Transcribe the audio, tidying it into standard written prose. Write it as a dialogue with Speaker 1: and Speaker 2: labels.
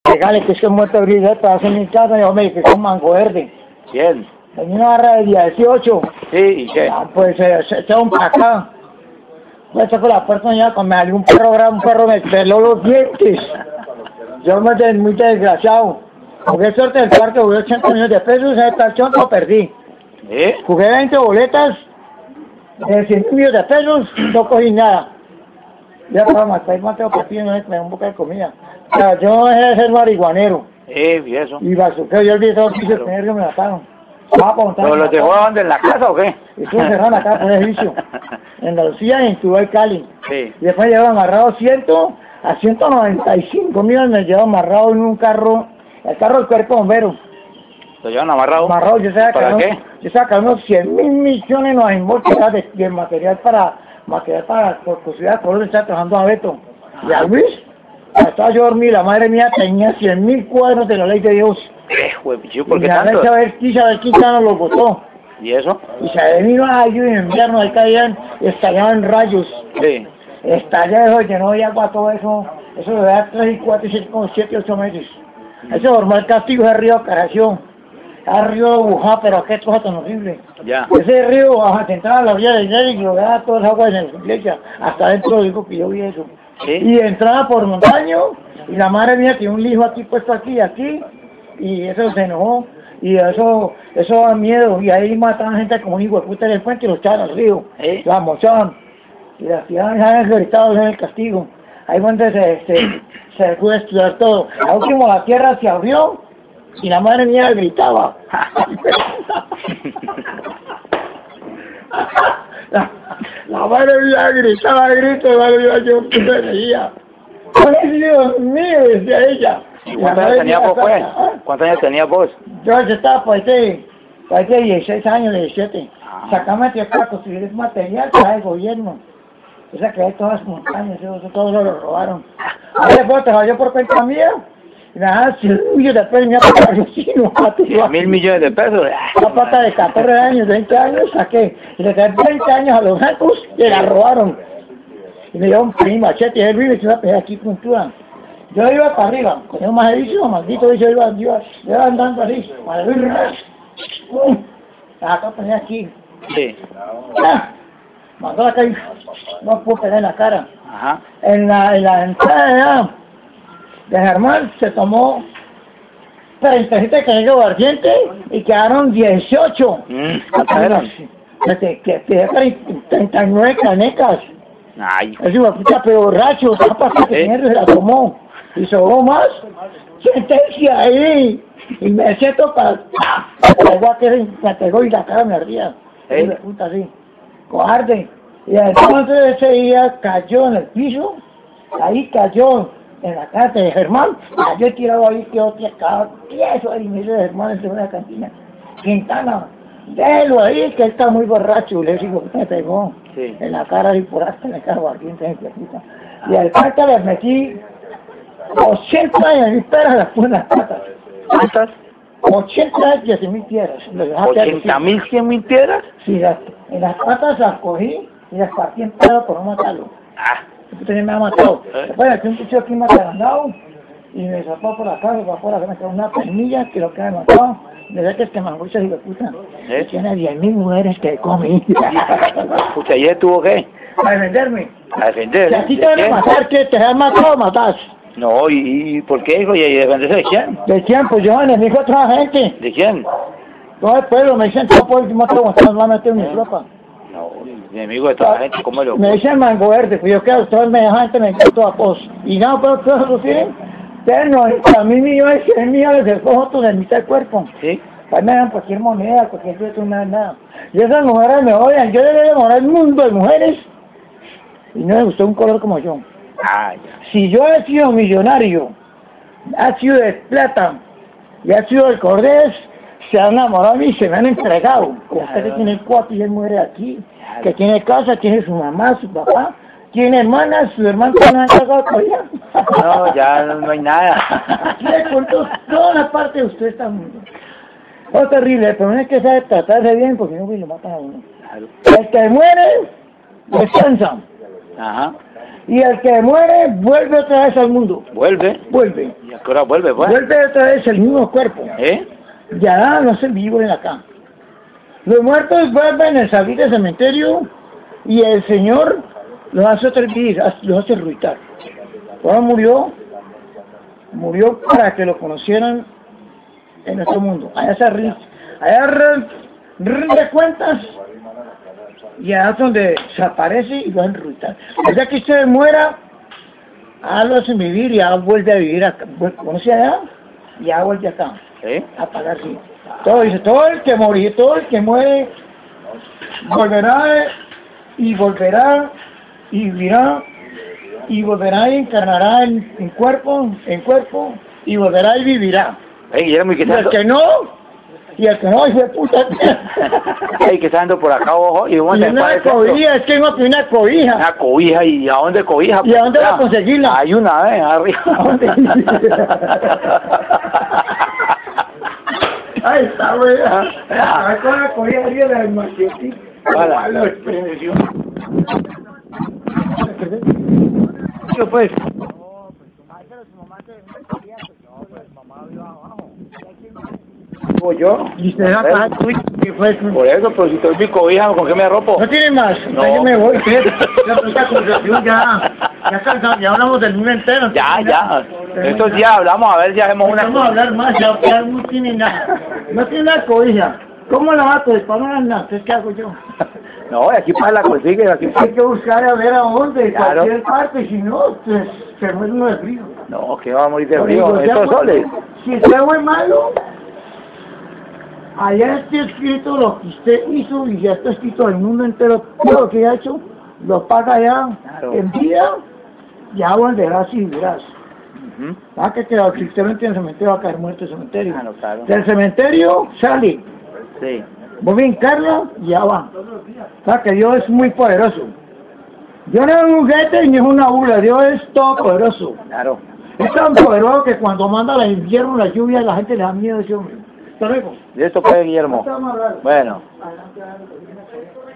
Speaker 1: Regale, que es que muerto de gris, hace mi casa, yo me dije que es un mango verde.
Speaker 2: ¿Quién?
Speaker 1: Tenía una barra de 18.
Speaker 2: Sí, ¿y qué?
Speaker 1: Ah, pues se echaron para acá. Pues fue la puerta ya cuando me salió un perro bravo, un perro me peló los dientes. Yo me muy desgraciado. Jugué suerte del parque, jugué 80 millones de pesos, ese tachón lo perdí.
Speaker 2: ¿Eh?
Speaker 1: Jugué 20 boletas, 100 millones de pesos, no cogí nada. Ya para matar, Mateo Castillo, me dio un poco de comida. O sea, yo no dejé de ser marihuanero.
Speaker 2: ¿Y eso?
Speaker 1: Y bazuqueo, yo olvidé todos los pisos que me mataron.
Speaker 2: ¿Pero los dejó dónde, en la casa o qué?
Speaker 1: Estuve encerrado acá por el vicio. En Lucía y en Tubay, Cali.
Speaker 2: Sí.
Speaker 1: Y después llevaba amarrado a 195 millones, me llevaba amarrado en un carro, el carro del cuerpo bombero.
Speaker 2: ¿Lo llevan amarrado?
Speaker 1: Amarrado, yo sabía
Speaker 2: ¿Para qué?
Speaker 1: Yo sabía que unos 100 mil millones nos involucran de material para construir el color, estaba trabajando a Beto. Y a Luis, estaba yo dormido, la madre mía tenía 100.000 cuadros de la ley de Dios.
Speaker 2: ¿Por qué
Speaker 1: y
Speaker 2: tanto?
Speaker 1: Isabel Quintana los votó.
Speaker 2: ¿Y eso?
Speaker 1: Y se vino a en invierno, ahí caían, estallaban rayos.
Speaker 2: Sí.
Speaker 1: Estalla eso, llenó de agua todo eso. Eso le da 3 y 4 y 6, como 7, 8 meses. Eso formó el castigo de río Caración. El río Bujá, pero qué cosa tan horrible.
Speaker 2: Ya.
Speaker 1: Ese río, baja, te entraba a la orilla del río y lo daba todas las aguas en la iglesia. Hasta adentro digo que yo vi eso.
Speaker 2: ¿Sí?
Speaker 1: Y entraba por montaño, y la madre mía tenía un hijo aquí puesto aquí, y eso se enojó. Y eso da miedo, y ahí mataban gente como un hijo de puta en el puente y los echaban al río.
Speaker 2: ¿Eh?
Speaker 1: La mochaban. Y las tiraban ejecutados en el castigo. Ahí fue donde se pudo estudiar todo. Al último la tierra se abrió y la madre mía gritaba. la madre mía gritaba grito, la madre mía yo puta energía. ¡Ay, Dios mío! Decía ella.
Speaker 2: ¿Cuántos años tenía vos, pues? ¿Cuántos años tenía vos?
Speaker 1: Yo estaba pues de 16 años, 17. Sacame tierra para construir ese material para el gobierno. Esa que hay todas las montañas, eso todo lo robaron. Después trabajé por cuenta mía, y nada, 100 millones de pesos, me patrocino,
Speaker 2: 1.000 millones de pesos.
Speaker 1: Una plata de 14 años, 20 años, saqué, y le quedé 20 años a los bancos y la robaron. Y me dio un machete, y él vive, se iba a pegar aquí puntual. Yo iba para arriba, con un majerizo, maldito, yo iba andando así, acá ponía aquí.
Speaker 2: Sí.
Speaker 1: Mandó la calle, no pudo pegar en la cara.
Speaker 2: Ajá.
Speaker 1: En la entrada de Germán se tomó 37 cañas de aguardiente y quedaron 18.
Speaker 2: ¿Cuántas
Speaker 1: Que 39 canecas.
Speaker 2: Ay.
Speaker 1: Es una puta pero borracho, tapas que se la tomó. Y sobró más. Sentencia ahí. Y me siento para me pegó y la cara me ardía. Una puta así. Cobarde. Y entonces ese día cayó en el piso, ahí cayó en la casa de Germán, cayó tirado ahí, quedó tieso ahí, me dice Germán en una cantina. Quintana, déjelo ahí, que él está muy borracho, le digo, me pegó en la cara y por hasta le cargo ardiente en la. Y al carta le metí 80 años en peras las puras patas.
Speaker 2: ¿Cuántas?
Speaker 1: 80 10.000 piedras.
Speaker 2: ¿80.000, 100.000 piedras?
Speaker 1: Sí, en las patas las cogí y las partí en pedo por no matarlo. Usted me ha matado. Después aquí un cuchillo aquí me ha agrandado y me sacó por la casa, por afuera, me quedó una pernilla que lo que me ha matado. Me da que es que mangucha y de puta. Tiene 10.000 mujeres que comí.
Speaker 2: Escucha, ¿y él tuvo qué?
Speaker 1: A defenderme.
Speaker 2: A defender.
Speaker 1: Si a ti te van a matar, ¿qué? ¿Te has matado o matás?
Speaker 2: No, ¿y por qué, hijo? ¿Y defenderse de quién?
Speaker 1: ¿De quién? Pues yo enemigo a otra gente.
Speaker 2: ¿De quién?
Speaker 1: Todo el pueblo me dicen, no puedo matar a me a meter en mi ropa.
Speaker 2: No, enemigo de toda la gente, ¿cómo lo?
Speaker 1: Me dicen mango verde, pues yo quiero, ustedes me dejan gente, me encuentro a vos. Y no, pero ustedes lo tienen. Ustedes 90.000 millones, 100 millones de fotos de mitad del cuerpo.
Speaker 2: Sí.
Speaker 1: Pues me dan cualquier moneda, cualquier cosa, nada. Y esas mujeres me odian, yo debería demorar el mundo de mujeres. Y no me gustó un color como yo. Si yo he sido millonario, ha sido de plata y ha sido de Cordés, se han enamorado de mí y se me han entregado. Como usted que tiene 4 y él muere aquí, que tiene casa, tiene su mamá, su papá, tiene hermanas, su hermano no han cagado todavía.
Speaker 2: No, ya no hay nada.
Speaker 1: Aquí le cuento toda la parte de usted está mundo. Es terrible, pero no es que sabe tratarse bien porque no lo matan a uno. El que muere, descansa.
Speaker 2: Ajá.
Speaker 1: Y el que muere vuelve otra vez al mundo.
Speaker 2: ¿Vuelve?
Speaker 1: Vuelve.
Speaker 2: ¿Y a qué hora vuelve, pues?
Speaker 1: Vuelve otra vez el mismo cuerpo.
Speaker 2: ¿Eh?
Speaker 1: Ya no se viven acá. Los muertos vuelven a salir del cementerio y el Señor los hace vivir, los hace resucitar. Ahora murió para que lo conocieran en nuestro mundo. Allá rinde cuentas y allá es donde se aparece y lo hacen resucitar. Ya que usted muera, lo hacen vivir y ya vuelve a vivir acá. Conoce allá y ya vuelve acá.
Speaker 2: ¿Eh?
Speaker 1: A pagar, sí. Todo el que muere, volverá y vivirá y volverá y encarnará en cuerpo, y volverá y vivirá.
Speaker 2: Guillermo, ¿y qué
Speaker 1: Y el que no, hijo de puta.
Speaker 2: Ey, que está andando por acá, ojo, y vamos a
Speaker 1: una cobija, es que no tiene una cobija.
Speaker 2: Una cobija, ¿y a dónde cobija?
Speaker 1: ¿Y a dónde va a conseguirla?
Speaker 2: Hay una vez, arriba.
Speaker 1: ¿A dónde? Ay, está buena. Ay, con la cobija arriba de la demasiado.
Speaker 2: Hola.
Speaker 1: La expresión. ¿Qué pues?
Speaker 2: ¿Yo?
Speaker 1: ¿Y usted acá? ¿Qué fue?
Speaker 2: Por eso, pero si estoy mi cobija, ¿con qué me arropo?
Speaker 1: ¿No tiene más?
Speaker 2: No.
Speaker 1: Yo me voy. Ya hablamos del mundo entero.
Speaker 2: Ya. Estos días hablamos, a ver si hacemos una...
Speaker 1: Vamos a hablar más, ya no tiene nada. No tiene una cobija. ¿Cómo la va a coger? ¿Para no nada? Entonces, ¿qué hago yo?
Speaker 2: No, aquí para la consigue, aquí
Speaker 1: Hay que buscar a ver a dónde, en
Speaker 2: Claro.
Speaker 1: cualquier parte, si no, pues, se muere uno de frío.
Speaker 2: No, que va a morir de
Speaker 1: Pero
Speaker 2: frío,
Speaker 1: digo, ya,
Speaker 2: estos
Speaker 1: pues,
Speaker 2: soles.
Speaker 1: Si usted fue malo, allá está escrito lo que usted hizo y ya está escrito el mundo entero, todo lo que ha hecho, lo paga allá
Speaker 2: Claro.
Speaker 1: en vida, ya volverás y vivirás. Que el cristiano en el cementerio va a caer muerto en el cementerio.
Speaker 2: Claro.
Speaker 1: Del cementerio sale,
Speaker 2: Sí.
Speaker 1: vos me encarna y ya va. Que Dios es muy poderoso. Dios no es un juguete ni es una bula, Dios es todopoderoso.
Speaker 2: Claro.
Speaker 1: Es tan poderoso que cuando manda el invierno, la lluvia, la gente le da miedo a ese hombre. Hasta luego.
Speaker 2: ¿Y esto qué, Guillermo?
Speaker 1: Vamos a hablar.
Speaker 2: Bueno.
Speaker 1: Adelante.